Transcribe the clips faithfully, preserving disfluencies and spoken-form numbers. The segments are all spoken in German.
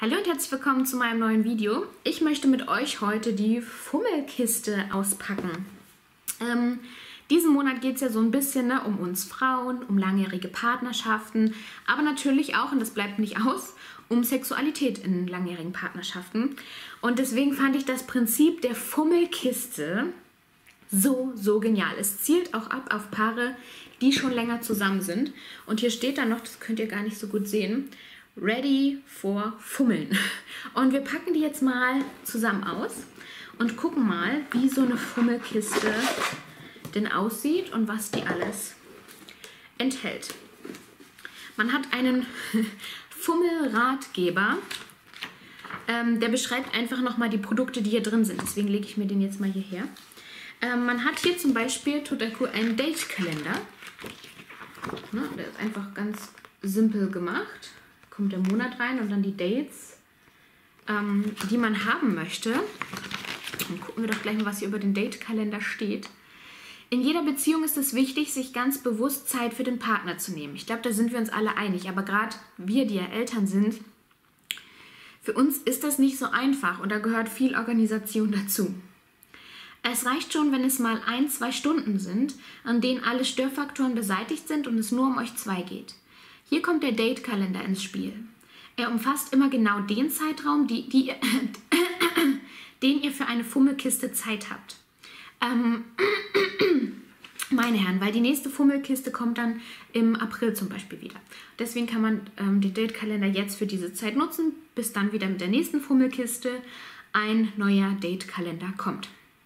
Hallo und herzlich willkommen zu meinem neuen Video. Ich möchte mit euch heute die Fummelkiste auspacken. Ähm, diesen Monat geht es ja so ein bisschen ne, um uns Frauen, um langjährige Partnerschaften, aber natürlich auch, und das bleibt nicht aus, um Sexualität in langjährigen Partnerschaften. Und deswegen fand ich das Prinzip der Fummelkiste so, so genial. Es zielt auch ab auf Paare, die schon länger zusammen sind. Und hier steht dann noch, das könnt ihr gar nicht so gut sehen, Ready for Fummeln. Und wir packen die jetzt mal zusammen aus und gucken mal, wie so eine Fummelkiste denn aussieht und was die alles enthält. Man hat einen Fummelratgeber, ähm, der beschreibt einfach nochmal die Produkte, die hier drin sind. Deswegen lege ich mir den jetzt mal hierher. Ähm, man hat hier zum Beispiel total cool einen Date-Kalender. Ne, der ist einfach ganz simpel gemacht. Kommt der Monat rein und dann die Dates, ähm, die man haben möchte. Dann gucken wir doch gleich mal, was hier über den Date-Kalender steht. In jeder Beziehung ist es wichtig, sich ganz bewusst Zeit für den Partner zu nehmen. Ich glaube, da sind wir uns alle einig. Aber gerade wir, die ja Eltern sind, für uns ist das nicht so einfach und da gehört viel Organisation dazu. Es reicht schon, wenn es mal ein, zwei Stunden sind, an denen alle Störfaktoren beseitigt sind und es nur um euch zwei geht. Hier kommt der Date-Kalender ins Spiel. Er umfasst immer genau den Zeitraum, die, die, äh, den ihr für eine Fummelkiste Zeit habt. Ähm, meine Herren, weil die nächste Fummelkiste kommt dann im April zum Beispiel wieder. Deswegen kann man ähm, den Date-Kalender jetzt für diese Zeit nutzen, bis dann wieder mit der nächsten Fummelkiste ein neuer Date-Kalender kommt.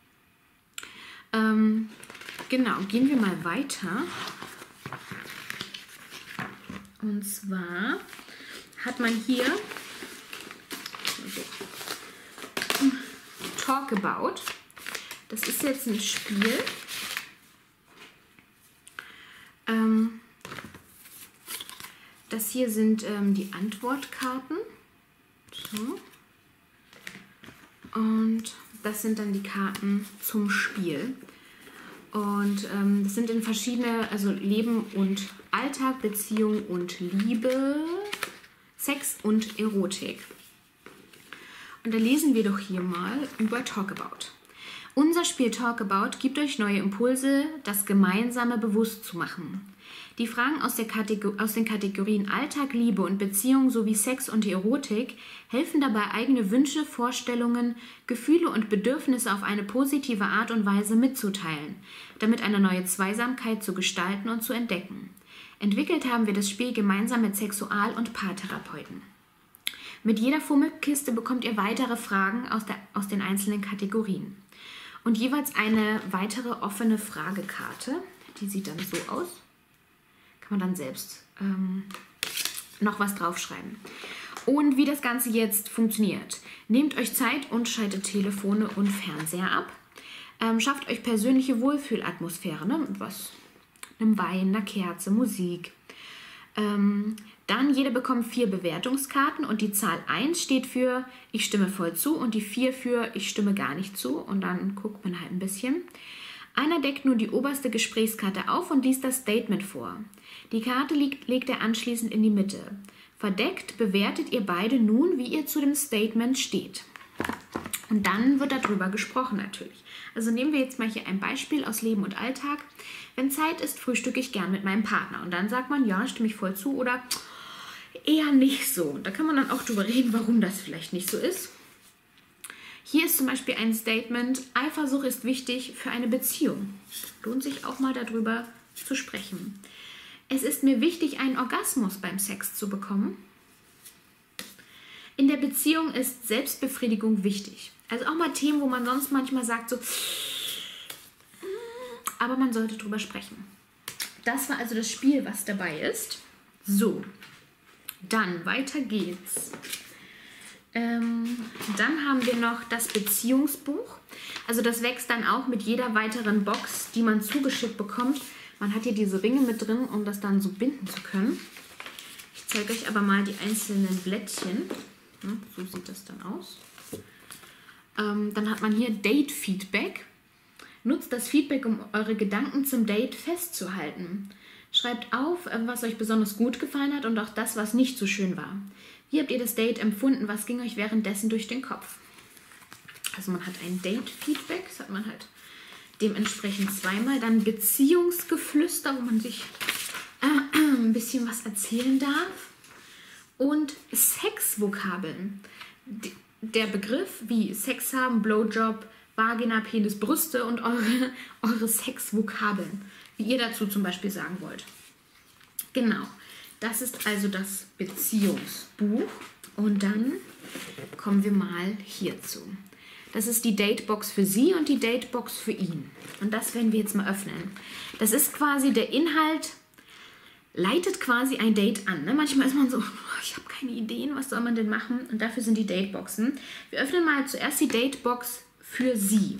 Ähm, genau, gehen wir mal weiter. Und zwar hat man hier Talk About. Das ist jetzt ein Spiel. Ähm, das hier sind ähm, die Antwortkarten. So. Und das sind dann die Karten zum Spiel. Und ähm, das sind in verschiedene, also Leben und Alltag, Beziehung und Liebe, Sex und Erotik. Und da lesen wir doch hier mal über Talk About. Unser Spiel Talk About gibt euch neue Impulse, das Gemeinsame bewusst zu machen. Die Fragen aus, der Kategor- aus den Kategorien Alltag, Liebe und Beziehung sowie Sex und Erotik helfen dabei, eigene Wünsche, Vorstellungen, Gefühle und Bedürfnisse auf eine positive Art und Weise mitzuteilen, damit eine neue Zweisamkeit zu gestalten und zu entdecken. Entwickelt haben wir das Spiel gemeinsam mit Sexual- und Paartherapeuten. Mit jeder Fummelkiste bekommt ihr weitere Fragen aus, der, aus den einzelnen Kategorien. Und jeweils eine weitere offene Fragekarte. Die sieht dann so aus. Kann man dann selbst ähm, noch was draufschreiben. Und wie das Ganze jetzt funktioniert. Nehmt euch Zeit und schaltet Telefone und Fernseher ab. Ähm, schafft euch persönliche Wohlfühlatmosphäre, ne? Mit was? Einem Wein, einer Kerze, Musik. Ähm, dann jeder bekommt vier Bewertungskarten und die Zahl eins steht für ich stimme voll zu und die vier für ich stimme gar nicht zu. Und dann guckt man halt ein bisschen. Einer deckt nur die oberste Gesprächskarte auf und liest das Statement vor. Die Karte liegt, legt er anschließend in die Mitte. Verdeckt bewertet ihr beide nun, wie ihr zu dem Statement steht. Und dann wird darüber gesprochen natürlich. Also nehmen wir jetzt mal hier ein Beispiel aus Leben und Alltag. Wenn Zeit ist, frühstücke ich gern mit meinem Partner. Und dann sagt man, ja, stimme ich voll zu oder eher nicht so. Und da kann man dann auch drüber reden, warum das vielleicht nicht so ist. Hier ist zum Beispiel ein Statement, Eifersucht ist wichtig für eine Beziehung. Lohnt sich auch mal darüber zu sprechen. Es ist mir wichtig, einen Orgasmus beim Sex zu bekommen. In der Beziehung ist Selbstbefriedigung wichtig. Also auch mal Themen, wo man sonst manchmal sagt so, aber man sollte drüber sprechen. Das war also das Spiel, was dabei ist. So, dann weiter geht's. Ähm, dann haben wir noch das Beziehungsbuch. Also das wächst dann auch mit jeder weiteren Box, die man zugeschickt bekommt. Man hat hier diese Ringe mit drin, um das dann so binden zu können. Ich zeige euch aber mal die einzelnen Blättchen. Ja, so sieht das dann aus. Ähm, dann hat man hier Date-Feedback. Nutzt das Feedback, um eure Gedanken zum Date festzuhalten. Schreibt auf, was euch besonders gut gefallen hat und auch das, was nicht so schön war. Wie habt ihr das Date empfunden? Was ging euch währenddessen durch den Kopf? Also man hat ein Date-Feedback, das hat man halt dementsprechend zweimal. Dann Beziehungsgeflüster, wo man sich äh, äh, ein bisschen was erzählen darf. Und Sexvokabeln. Der Begriff wie Sex haben, Blowjob, Vagina, Penis, Brüste und eure, eure Sexvokabeln. Wie ihr dazu zum Beispiel sagen wollt. Genau. Das ist also das Beziehungsbuch. Und dann kommen wir mal hierzu. Das ist die Datebox für sie und die Datebox für ihn. Und das werden wir jetzt mal öffnen. Das ist quasi der Inhalt, leitet quasi ein Date an. Ne? Manchmal ist man so, ich habe keine Ideen, was soll man denn machen? Und dafür sind die Dateboxen. Wir öffnen mal zuerst die Datebox für sie.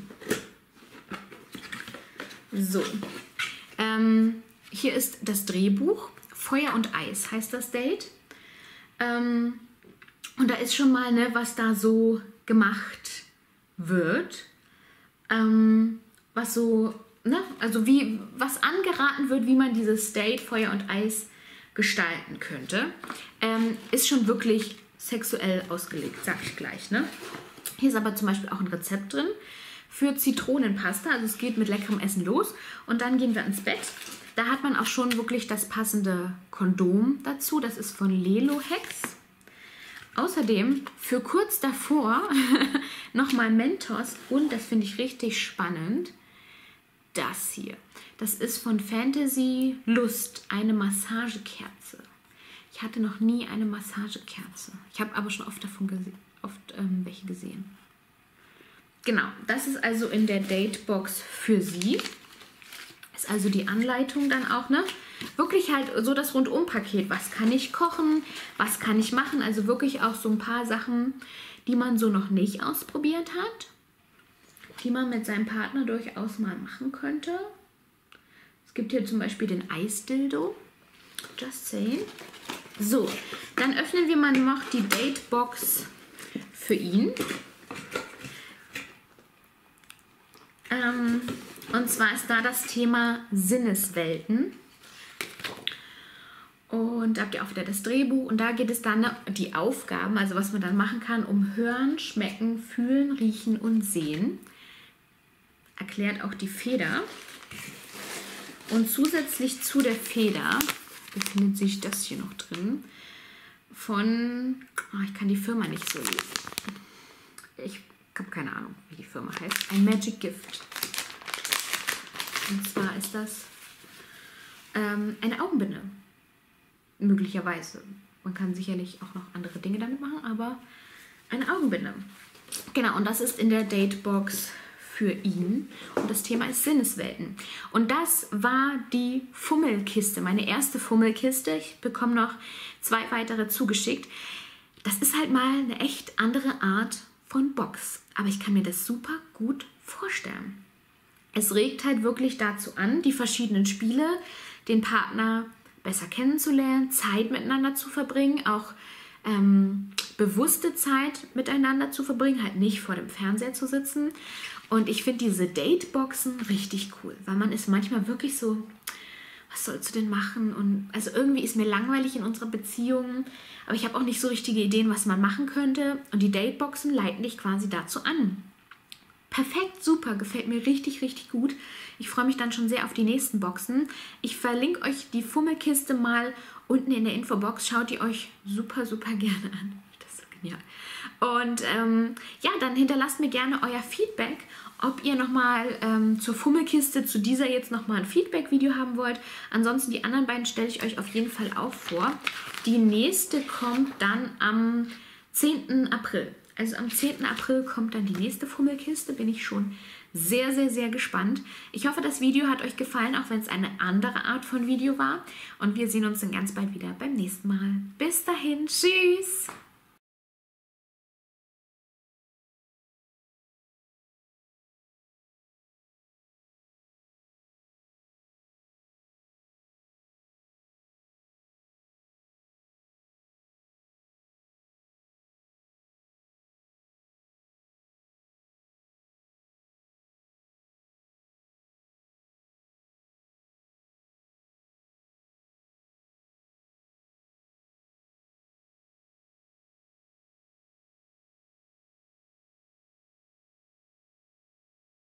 So. Ähm, hier ist das Drehbuch. Feuer und Eis heißt das Date. Ähm, und da ist schon mal, ne, was da so gemacht wird. Ähm, was so, ne, also wie, was angeraten wird, wie man dieses Date Feuer und Eis gestalten könnte. Ähm, ist schon wirklich sexuell ausgelegt, sag ich gleich, ne? Hier ist aber zum Beispiel auch ein Rezept drin für Zitronenpasta. Also es geht mit leckerem Essen los und dann gehen wir ins Bett. Da hat man auch schon wirklich das passende Kondom dazu. Das ist von Lelo Hex. Außerdem für kurz davor nochmal Mentos. Und das finde ich richtig spannend. Das hier. Das ist von Fantasy Lust. Eine Massagekerze. Ich hatte noch nie eine Massagekerze. Ich habe aber schon oft davon gesehen, oft ähm, welche gesehen. Genau, das ist also in der Datebox für sie. Ist also die Anleitung dann auch, ne? Wirklich halt so das Rundum-Paket. Was kann ich kochen? Was kann ich machen? Also wirklich auch so ein paar Sachen, die man so noch nicht ausprobiert hat. Die man mit seinem Partner durchaus mal machen könnte. Es gibt hier zum Beispiel den Eisdildo. Just saying. So, dann öffnen wir mal noch die Datebox für ihn. Ähm, und zwar ist da das Thema Sinneswelten. Und da habt ihr auch wieder das Drehbuch. Und da geht es dann die Aufgaben, also was man dann machen kann, um Hören, Schmecken, Fühlen, Riechen und Sehen. Erklärt auch die Feder. Und zusätzlich zu der Feder befindet sich das hier noch drin. Von, oh, ich kann die Firma nicht so lesen. Ich habe keine Ahnung, wie die Firma heißt. Ein Magic Gift. Und zwar ist das ähm, eine Augenbinde. Möglicherweise. Man kann sicherlich auch noch andere Dinge damit machen, aber eine Augenbinde. Genau, und das ist in der Datebox für ihn. Und das Thema ist Sinneswelten. Und das war die Fummelkiste, meine erste Fummelkiste. Ich bekomme noch zwei weitere zugeschickt. Das ist halt mal eine echt andere Art von Box. Aber ich kann mir das super gut vorstellen. Es regt halt wirklich dazu an, die verschiedenen Spiele, den Partner besser kennenzulernen, Zeit miteinander zu verbringen, auch ähm, bewusste Zeit miteinander zu verbringen, halt nicht vor dem Fernseher zu sitzen. Und ich finde diese Dateboxen richtig cool, weil man ist manchmal wirklich so, was sollst du denn machen? Und also irgendwie ist mir langweilig in unserer Beziehung, aber ich habe auch nicht so richtige Ideen, was man machen könnte. Und die Dateboxen leiten dich quasi dazu an. Perfekt, super, gefällt mir richtig, richtig gut. Ich freue mich dann schon sehr auf die nächsten Boxen. Ich verlinke euch die Fummelkiste mal unten in der Infobox. Schaut die euch super, super gerne an. Das ist so genial. Und ähm, ja, dann hinterlasst mir gerne euer Feedback, ob ihr nochmal ähm, zur Fummelkiste, zu dieser jetzt nochmal ein Feedback-Video haben wollt. Ansonsten die anderen beiden stelle ich euch auf jeden Fall auch vor. Die nächste kommt dann am zehnten April. Also am zehnten April kommt dann die nächste Fummelkiste. Bin ich schon sehr, sehr, sehr gespannt. Ich hoffe, das Video hat euch gefallen, auch wenn es eine andere Art von Video war. Und wir sehen uns dann ganz bald wieder beim nächsten Mal. Bis dahin, tschüss!